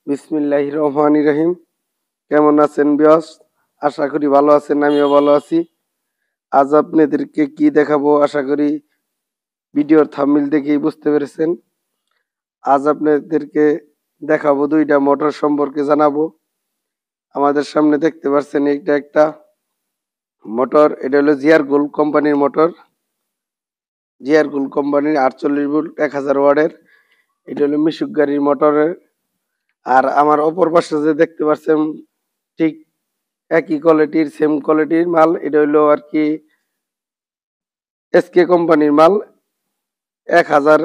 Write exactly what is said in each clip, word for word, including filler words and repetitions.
বিসমিল্লাহির রহমানির রহিম। কেমন আছেন বিয়স? আশা করি ভালো আছেন, আমিও ভালো আছি। আজ আপনাদেরকে কি দেখাবো আশা করি ভিডিওর থাম্বনেল দেখেই বুঝতে পেরেছেন। আজ আপনাদেরকে দেখাবো দুইটা মোটর সম্পর্কে জানাবো। আমাদের সামনে দেখতে পাচ্ছেন এটা একটা মোটর, এটা হলো জিআর গোল্ড কোম্পানির মোটর। জিআর গোল্ড কোম্পানির আটচল্লিশ ভোল্ট এক হাজার ওয়ার্ডের। এটা হলো মিশুক গাড়ির মোটরের। আর আমার অপর পাশে যে দেখতে পাচ্ছেন ঠিক একই কোয়ালিটির সেম কোয়ালিটির মাল, এটা হইলো আর কি এসকে কোম্পানির মাল, এক হাজার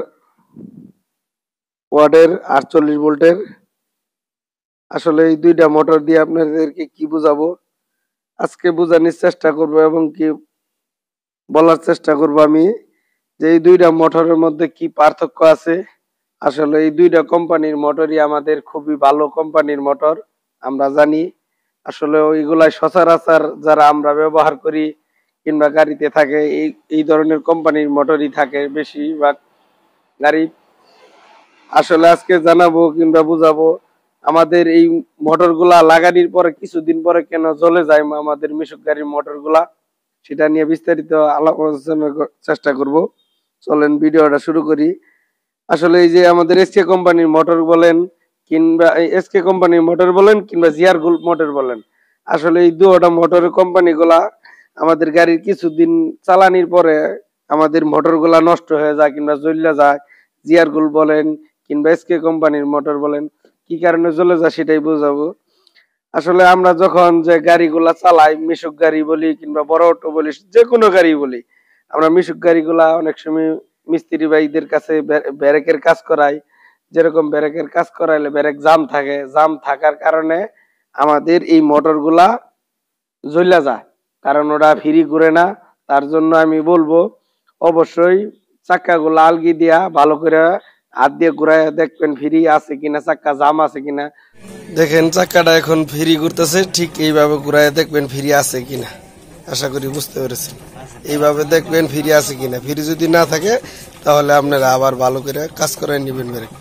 ওয়াটের আটচল্লিশ ভোল্টের। আসলে এই দুইটা মোটর দিয়ে আপনাদেরকে কি বুঝাবো আজকে বোঝানোর চেষ্টা করব এবং কি বলার চেষ্টা করব আমি যে এই দুইটা মোটরের মধ্যে কি পার্থক্য আছে। আসলে এই দুইটা কোম্পানির মোটরই আমাদের খুবই ভালো কোম্পানির মোটর, আমরা জানি। আসলে ওইগুলাই সচরাচর যারা আমরা ব্যবহার করি কিংবা গাড়িতে থাকে এই এই ধরনের কোম্পানির মোটরই থাকে বেশিরভাগ গাড়ি। আসলে আজকে জানাবো কিংবা বুঝাবো আমাদের এই মোটরগুলা লাগানোর পরে কিছুদিন পরে কেন জ্বলে যায় আমাদের মিশুক গাড়ির মোটরগুলা, সেটা নিয়ে বিস্তারিত আলোচনা চেষ্টা করব। চলেন ভিডিওটা শুরু করি। আসলে এই যে আমাদের এসকে কোম্পানির মোটর বলেন কিংবা এসকে কোম্পানির মোটর বলেন কিংবা জিআর গোল্ড মোটর বলেন, আসলে এই দুটা মোটরের কোম্পানিগুলা আমাদের গাড়ির কিছুদিন চালানির পরে আমাদের মোটরগুলা নষ্ট হয়ে যায় কিংবা জ্বলে যায়। জিআর গোল্ড বলেন কিংবা এসকে কোম্পানির মোটর বলেন, কি কারণে জ্বলে যায় সেটাই বোঝাবো। আসলে আমরা যখন যে গাড়িগুলা চালাই, মিশুক গাড়ি বলি কিংবা বড় অটো বলি, যে কোনো গাড়ি বলি, আমরা মিশুক গাড়িগুলা অনেক সময় মিস্ত্রি ভাইদের কাছে ব্যারেকের কাজ করাই। যেরকম ব্যারেকের কাজ করাইলে ব্যারেক জাম থাকে, জাম থাকার কারণে আমাদের এই মোটরগুলা জ্বলা যায়, কারণ ওরা ফ্রি ঘুরে না। তার জন্য আমি বলবো অবশ্যই চাক্কাগুলা আলগি দিয়া ভালো করে হাত দিয়ে ঘুরাই দেখবেন ফ্রি আছে কিনা, চাক্কা জাম আছে কিনা। দেখেন চাক্কাটা এখন ফ্রি ঘুরতেছে, ঠিক এইভাবে ঘুরাই দেখবেন ফ্রি আছে কিনা। আশা করি বুঝতে পেরেছেন। এইভাবে দেখবেন ফ্রি আছে কিনা। ফ্রি যদি না থাকে তাহলে আপনারা আবার ভালো করে কাজ করাই নেবেন ব্রেকটা।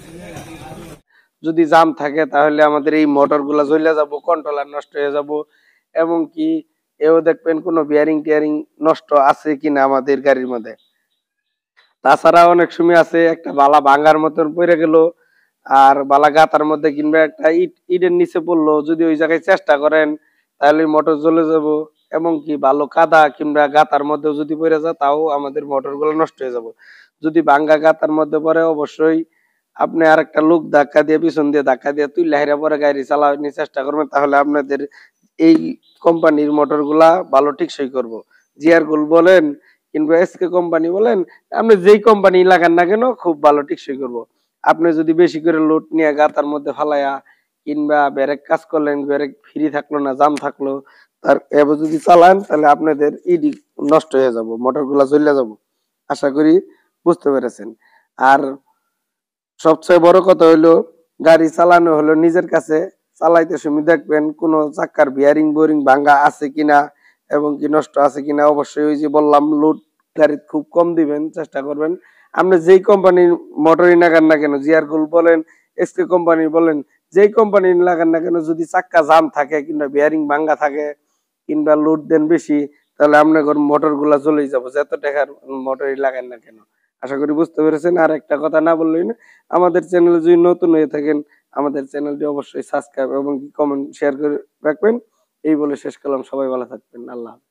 যদি জাম থাকে তাহলে আমাদের এই মোটর গুলা জ্বলে যাবো, কন্ট্রোলার নষ্ট হয়ে যাব, এবং কি এও দেখবেন কোনো বিয়ারিং টিয়ারিং নষ্ট আছে কিনা আমাদের গাড়ির মধ্যে। তাছাড়া অনেক সময় আছে একটা বালা ভাঙ্গার মতন পড়ে গেল আর বালা গাতার মধ্যে কিংবা একটা ইট ইটের নিচে পড়লো, যদি ওই জায়গায় চেষ্টা করেন তাহলে মোটর জ্বলে যাব। এবং কি ভালো কাদা কিংবা গাতার মধ্যে যদি পড়ে যায় তাও আমাদের মোটর গুলো নষ্ট হয়ে যাব। যদি ভাঙ্গা গাতার মধ্যে পড়ে অবশ্যই আপনি আর একটা লোক ধাক্কা দিয়ে পিছন দিয়ে ধাক্কা দিয়ে তুই লাহিরা পরে গাড়ি চালানোর চেষ্টা করবেন, তাহলে আপনাদের এই কোম্পানির মোটর গুলা ভালো টিকসই করবো। জিআর গোল্ড বলেন কিংবা এসকে কোম্পানি বলেন, আপনি যেই কোম্পানি লাগান না কেন খুব ভালো টিকসই করবো। আপনি যদি বেশি করে লোড নিয়ে গাতার মধ্যে ফালাইয়া কিংবা ব্যারেক কাজ করলেন, ব্যারেক ফ্রি থাকলো না, জাম থাকলো, তার এবার যদি চালান তাহলে আপনাদের ইডি নষ্ট হয়ে যাব, মোটর গুলা জ্বলে যাব। আশা করি বুঝতে পেরেছেন। আর সবচেয়ে বড় কথা হইলো গাড়ি চালানো হলো নিজের কাছে। চালাইতে সময় দেখবেন কোন চাক্কার বিয়ারিং বোরিং ভাঙ্গা আছে কিনা এবং কি নষ্ট আছে কিনা। অবশ্যই ওই যে বললাম লোড গাড়ি খুব কম দিবেন, চেষ্টা করবেন। আপনি যেই কোম্পানির মোটরই লাগান না কেন, জিআর গোল্ড বলেন এসকে কোম্পানি বলেন, যেই কোম্পানি লাগান না কেন, যদি চাক্কা জাম থাকে কিংবা বিয়ারিং ভাঙ্গা থাকে কিংবা লোড দেন বেশি, তাহলে আপনার মোটর গুলা চলেই যাবো, যত টাকার মোটরই লাগান না কেন। আশা করি বুঝতে পেরেছেন। আর একটা কথা না বললেই না, আমাদের চ্যানেলে যদি নতুন হয়ে থাকেন আমাদের চ্যানেলটি অবশ্যই সাবস্ক্রাইব এবং কমেন্ট শেয়ার করে রাখবেন। এই বলে শেষ করলাম। সবাই ভালো থাকবেন। আল্লাহ।